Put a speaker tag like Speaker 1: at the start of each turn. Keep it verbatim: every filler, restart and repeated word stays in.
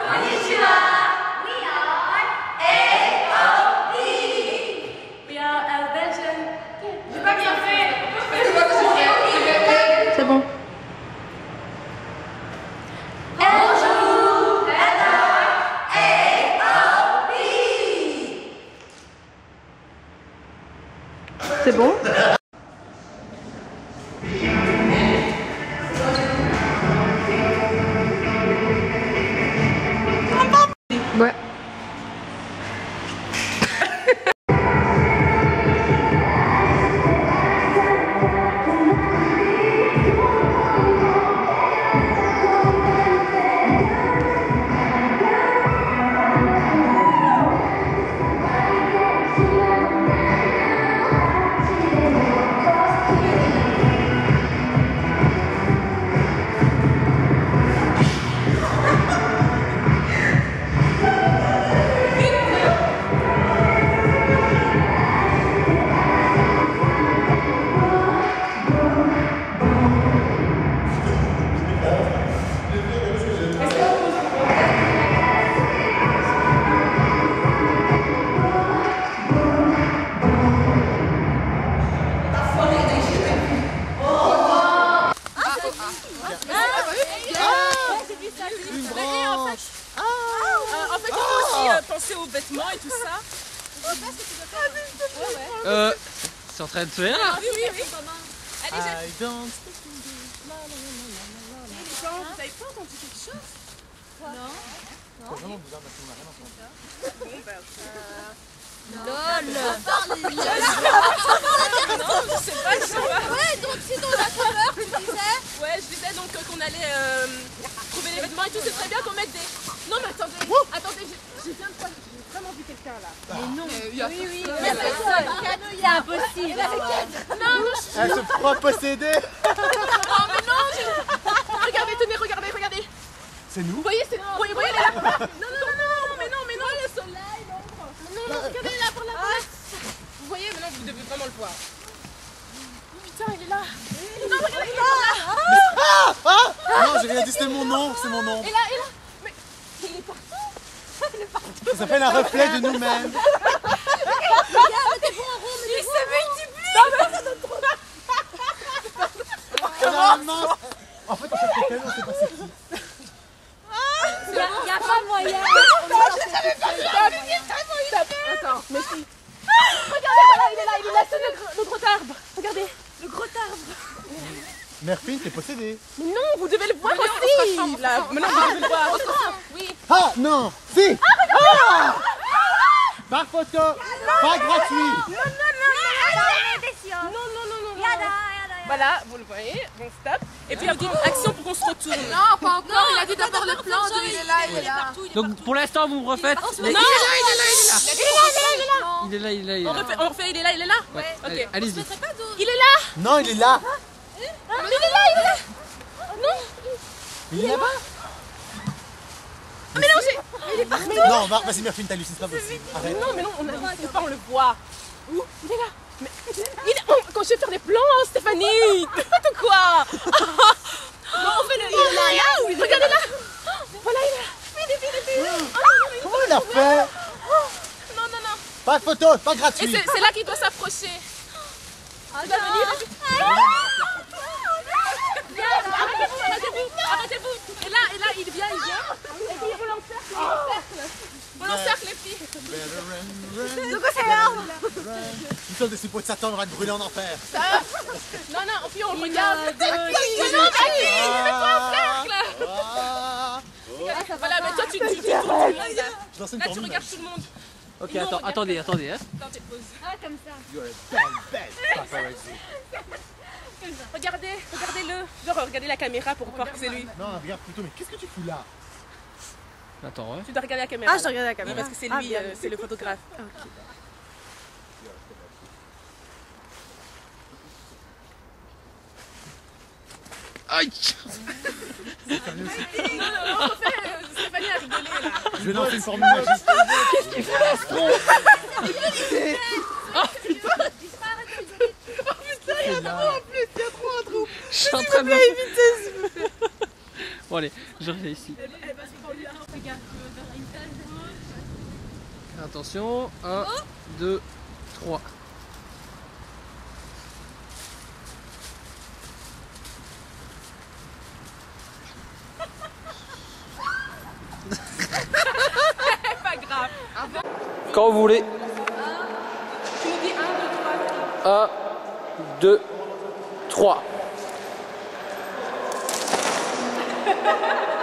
Speaker 1: Konnichiwa. We are A O B. We are a Belgian. J'ai pas bien fait.
Speaker 2: C'est bon.
Speaker 1: Bonjour. Hello. A O B.
Speaker 2: C'est bon. Ouais.
Speaker 3: Penser aux vêtements et tout ça. Je sais pas ce que tu dois faire. Ouais, ouais.
Speaker 4: Euh. C'est en train de se faire là.
Speaker 3: Oui, oui, oui. Allez,
Speaker 4: I don't...
Speaker 3: les gens, vous avez pas entendu quelque chose? Non. Non.
Speaker 4: C'est vraiment bizarre parce qu'on a rien entendu.
Speaker 3: Bon, ben.
Speaker 5: LOL.
Speaker 3: Non, je sais pas, je sais pas.
Speaker 5: Ouais, donc sinon la couleur, tu disais.
Speaker 3: Ouais, je disais donc qu'on allait euh, trouver les vêtements et tout. C'est très bien qu'on mette des. Non, mais attendez, attendez, j'ai viens de voir. J'ai vraiment vu quelqu'un là. Mais non.
Speaker 5: Oui, oui, il y a personne. C'est impossible.
Speaker 3: Non, non, je...
Speaker 4: Elle se croit possédée.
Speaker 3: Oh, mais non, je... Regardez, tenez, regardez, regardez.
Speaker 4: C'est nous?
Speaker 3: Vous voyez, c'est... Vous voyez, vous voyez, elle est là. Non, non, non, non, mais non, mais non. Le soleil, l'ombre. Non, non, regardez, elle est là pour la voir. Vous voyez, maintenant, vous devez vraiment le voir. Putain, il est là. Non, regardez, il est là.
Speaker 4: Ah, ah. Non, j'ai rien dit, c'était mon nom, c'est mon nom.
Speaker 3: Et là, et là. Mais il est partout. Il est partout.
Speaker 4: Ça s'appelle un reflet de nous-mêmes.
Speaker 3: Il s'est multiplié. Non, mais ça donne trop.
Speaker 4: Comment? En fait, on s'est fait on sait pas c'est qui.
Speaker 5: Il n'y a pas moyen.
Speaker 3: Je savais pas ça. Attends, mais si. Regardez, voilà, il est là, il est là, c'est le, gros- le gros arbre. Regardez, le gros arbre.
Speaker 4: Murphy, t'es possédée.
Speaker 3: Mais non, vous devez le voir aussi. Là, maintenant vous devez le voir. Oui.
Speaker 4: Ah, non. Si. Ah. Par photo. Pas gratuit.
Speaker 3: Non, non, non, non. Voilà, vous le voyez, bon stop. Et puis après, action pour qu'on se retourne.
Speaker 5: Non, pas encore. Il a dit d'abord le plan. Il est là, il est là.
Speaker 4: Donc pour l'instant, vous me refaites.
Speaker 3: Non, il est là, il est là, il est là.
Speaker 4: Il est là, il est là, il est
Speaker 3: On
Speaker 4: là.
Speaker 3: refait, on refait, il est là, il est là.
Speaker 4: Ouais,
Speaker 3: Ok.
Speaker 4: allez, allez-y.
Speaker 3: Il est là.
Speaker 4: Non, il est là.
Speaker 3: Il est là, il est là. Non.
Speaker 4: Il est là-bas.
Speaker 3: Mais non, j'ai. Il est parti.
Speaker 4: Non, va- vas-y, Murphy, t'as lu, c'est pas possible. Arrête.
Speaker 3: Non, mais non, on a faut pas, on le voit. Où? Il est là. Mais il est... oh, quand je vais faire des plans, Stéphanie. N'importe quoi. Non, on fait le. Il est là, il est là. Regardez là. Voilà, il est là. Vite, vite, vite.
Speaker 4: Comment il a fait?
Speaker 3: Non, non, non.
Speaker 4: Pas de photo, pas
Speaker 3: Et
Speaker 4: gratuit.
Speaker 3: c'est c'est là qu'il doit s'approcher. Tu dois venir. Arrêtez-vous, arrêtez-vous, arrêtez-vous. Et là, et là, il vient, il vient. Et puis il roule en cercle, il roule en cercle. Roule en cercle, les filles.
Speaker 5: De quoi c'est là?
Speaker 4: Une tonne de ces pots de Satan, on va être brûlé en enfer.
Speaker 3: Non, non, puis on regarde. Non, non, Mathilde, mets-toi en cercle.
Speaker 4: Ah.
Speaker 3: Voilà, mais toi, tu tu- tu tournes tout le monde. Là,
Speaker 4: Je lance une
Speaker 3: Là, tu
Speaker 4: tournure.
Speaker 3: regardes tout le monde.
Speaker 4: Ok,
Speaker 3: Nous, on
Speaker 4: attends,
Speaker 3: regarde
Speaker 4: attendez,
Speaker 3: pas.
Speaker 4: attendez. Hein.
Speaker 3: Attends, pause.
Speaker 5: Ah, comme ça.
Speaker 4: You are a bad, bad paparazzi.
Speaker 3: Regardez, regardez-le. Genre, regardez la caméra pour voir que c'est lui.
Speaker 4: Non, regarde plutôt, mais qu'est-ce que tu fous là? Attends, ouais.
Speaker 3: Tu dois regarder la caméra.
Speaker 5: Ah, je dois regarder la
Speaker 3: Oui,
Speaker 5: caméra.
Speaker 3: parce que c'est
Speaker 5: Ah,
Speaker 3: lui,
Speaker 5: bien.
Speaker 3: euh, c'est le photographe.
Speaker 4: Aïe!
Speaker 3: Non, non, non, Stéphanie a rigolé là.
Speaker 4: Je vais lancer une formule magique. Qu'est-ce qu'il fait, Astron? Je suis en train de... Bon allez, je reviens ici.
Speaker 3: Elle va se prendre là.
Speaker 6: Attention, un, deux, trois.
Speaker 3: Pas grave.
Speaker 6: Quand vous voulez.
Speaker 3: Tu nous dis un, deux, trois.
Speaker 6: un, deux, trois.